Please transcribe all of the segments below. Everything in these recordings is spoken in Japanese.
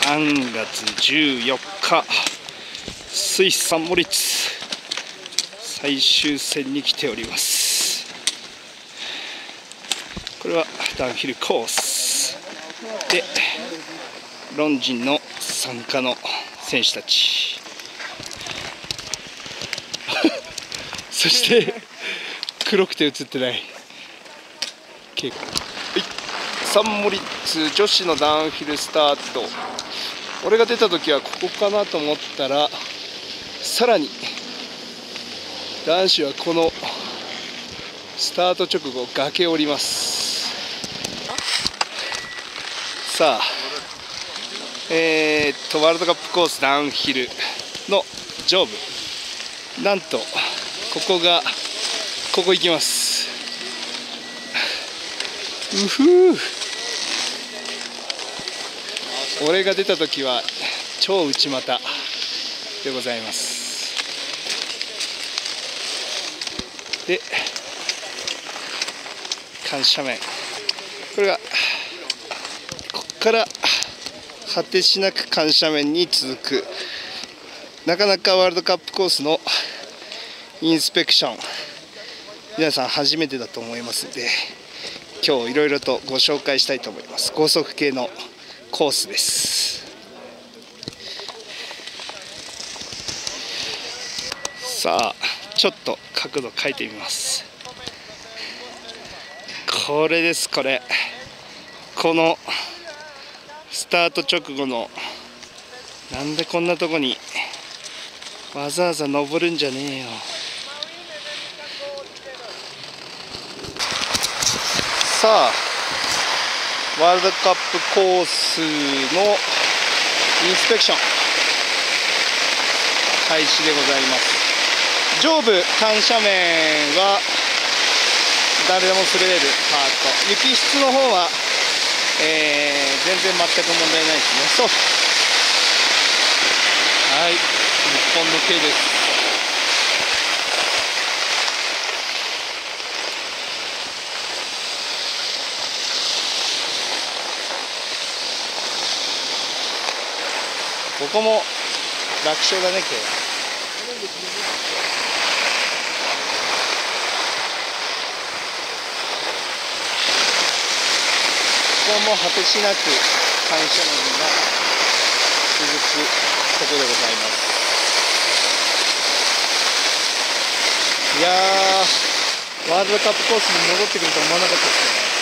3月14日スイスサンモリッツ最終戦に来ております。これはダウンヒルコースでロンジンの参加の選手たちそして黒くて映ってないサンモリッツ女子のダウンヒルスタート。俺が出た時はここかなと思ったら、さらに男子はこのスタート直後崖を降ります。さあワールドカップコースダウンヒルの上部、なんとここ行きます。うふう、俺が出た時は超内股でございます。で緩斜面、これがこっから果てしなく緩斜面に続く、なかなかワールドカップコースのインスペクション皆さん初めてだと思いますので、今日いろいろとご紹介したいと思います。高速系のコースです。さあちょっと角度変えてみます。これです。このスタート直後の、なんでこんなとこにわざわざ登るんじゃねえよ。さあワールドカップコースのインスペクション開始でございます。上部緩斜面は誰でも滑れるパート、雪質の方は、全然全く問題ないですね。そう、はい、日本のKです。ここも楽勝だね、K。ここも果てしなく緩斜面が続くところでございます。いやー、ワールドカップコースに戻ってくると思わなかったですね。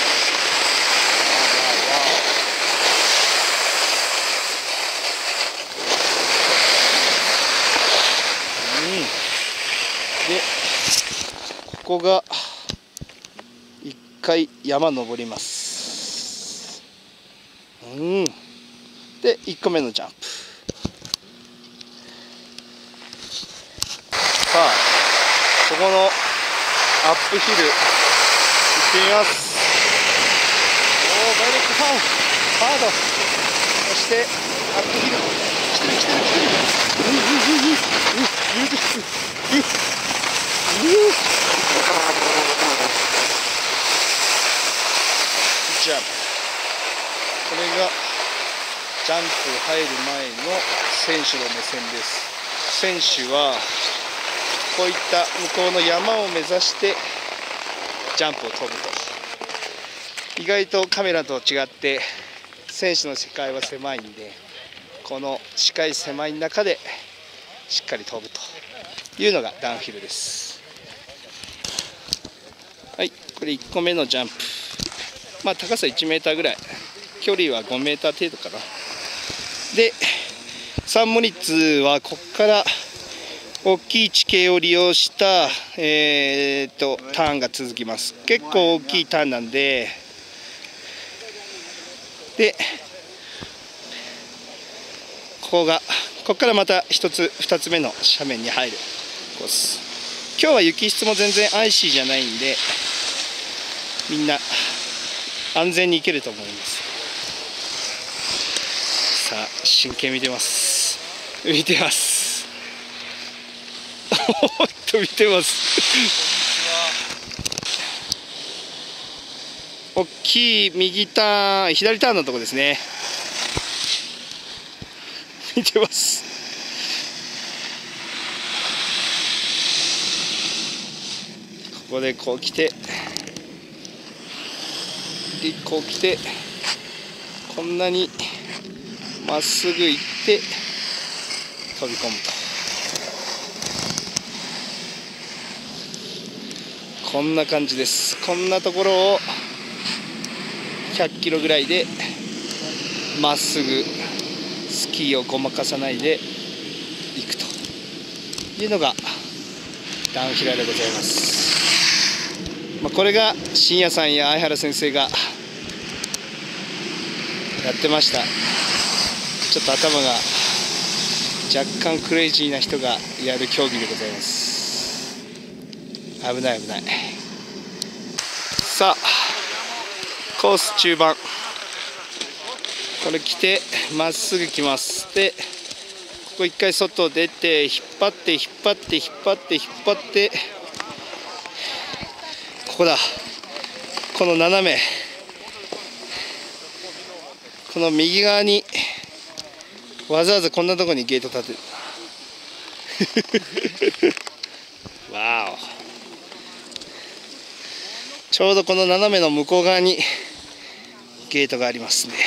でここが一回山登ります。で1個目のジャンプ。さあここのアップヒル行ってみます。ダイレクトハード、そしてアップヒル来てるジャンプ。これがジャンプ入る前の選手の目線です。選手はこういった向こうの山を目指してジャンプを飛ぶと。意外とカメラと違って選手の世界は狭いんで、この視界狭い中でしっかり飛ぶというのがダウンヒルです。はい、これ1個目のジャンプ、高さ1メーターぐらい、距離は5メーター程度かな。でサンモリッツはここから大きい地形を利用したターンが続きます。結構大きいターンなんで、ここからまた2つ目の斜面に入るコース。今日は雪質も全然アイシーじゃないんで、みんな安全に行けると思います。さあ真剣見てます。見てます見てます大きい右ターン、左ターンのとこですね。 いてます。ここでこう来て、でこう来て、こんなにまっすぐ行って飛び込むと、こんな感じです。こんなところを100キロぐらいでまっすぐスキーをごまかさないで行くというのがダウンヒラでございます。これが深夜さんや相原先生がやってました。ちょっと頭が若干クレイジーな人がやる競技でございます。危ない危ない。さあコース中盤、これ来てまっすぐ来ます。でここ一回外出て引っ張って引っ張って引っ張って引っ張って、ここだ、この斜め、この右側にわざわざこんなとこにゲート立てるわお、ちょうどこの斜めの向こう側にゲートがありますね。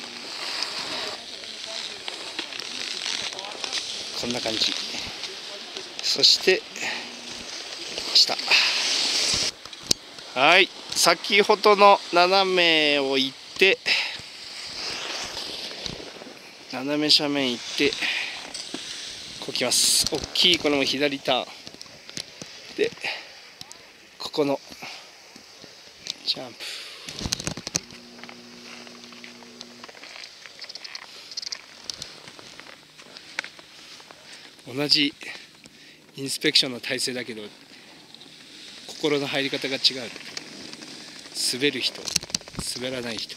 こんな感じ。そして下、はい、先ほどの斜めを行って、斜め斜面行ってこう来ます。大きいこの左ターンで、ここのジャンプ、同じインスペクションの体勢だけど心の入り方が違う。滑る人、滑らない人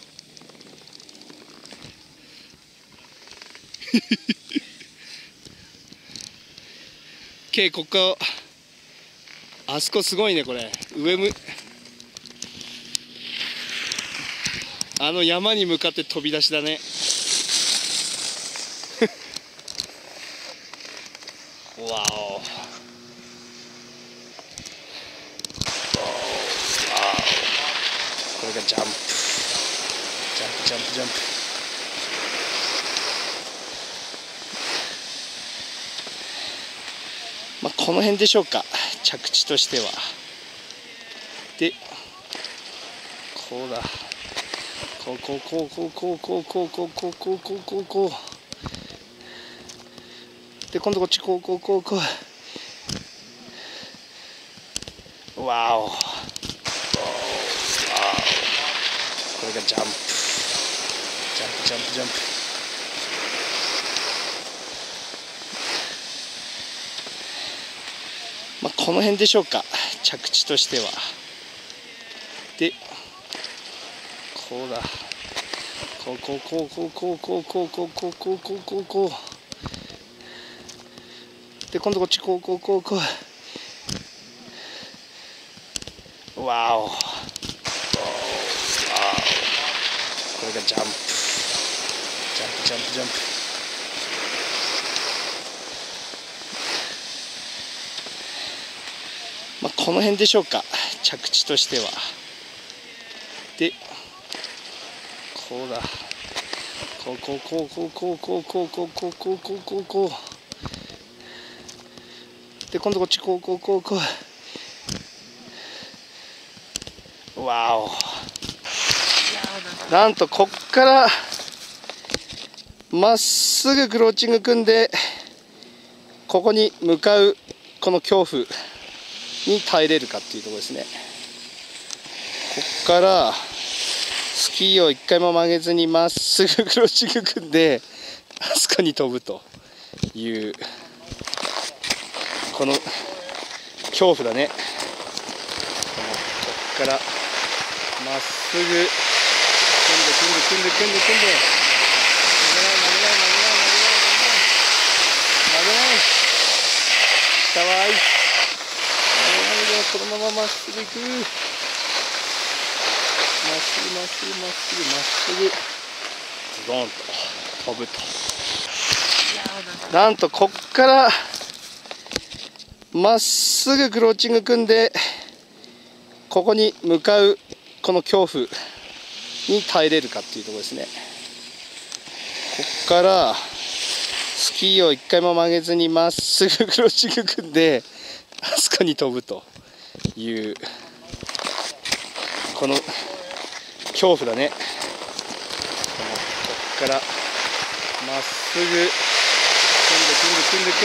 ここあそこすごいね。これ上あの山に向かって飛び出しだねわお、これがジャンプ、ジャンプジャンプジャンプ。この辺でしょうか、着地としては。でこうだ、こうこうこうこうこうこうこうこうこうこうこうこうこうで、今度こっちこうこうこうこう、わお、これがジャンプ、ジャンプジャンプジャンプ。この辺でしょうか、着地としては。でこうだ、こうこうこうこうこうこうこうこうこうこうこうこうこうで、今度こっちこうこうこうこう、わお、これがジャンプ、ジャンプジャンプジャンプ。この辺でしょうか、着地としては。でこうだ、こうこうこうこうこうこうこうこうこうこうこうこうこうで、今度こっちこうこうこうこう、わお、なんとこっからまっすぐクローチング組んでここに向かうこの恐怖に耐えれるかっていうところですね。こっからスキーを一回も曲げずにまっすぐクローチング組んであそこに飛ぶというこの恐怖だね。こっからまっすぐ組んで組んで組んで組んで組んで、曲げない下はアイス、このまままっすぐ行く、まっすぐまっすぐまっすぐまっすぐズドンと飛ぶと。 なんとこっからまっすぐクローチング組んでここに向かうこの恐怖に耐えれるかっていうところですね。こっからスキーを一回も曲げずにまっすぐクローチング組んであそこに飛ぶというこの恐怖だね。こっからまっすぐ組んで投げない投げない投げない投げない投げ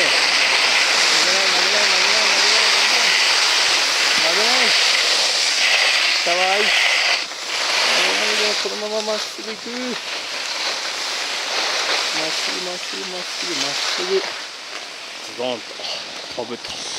ないかわいいこのまままっすぐ行くまっすぐまっすぐまっすぐまっすぐズドンと飛ぶと。